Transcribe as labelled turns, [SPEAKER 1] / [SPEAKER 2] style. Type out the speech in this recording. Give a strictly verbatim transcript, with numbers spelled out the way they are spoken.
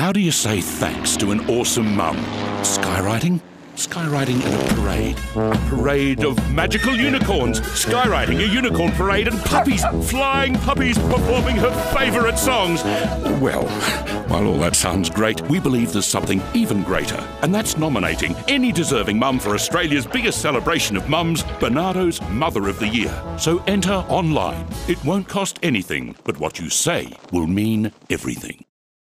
[SPEAKER 1] How do you say thanks to an awesome mum? Skywriting? Skywriting in a parade. A parade of magical unicorns. Skywriting, a unicorn parade, and puppies. Flying puppies performing her favourite songs. Well, while all that sounds great, we believe there's something even greater. And that's nominating any deserving mum for Australia's biggest celebration of mums, Barnardos Mother of the Year. So enter online. It won't cost anything, but what you say will mean everything.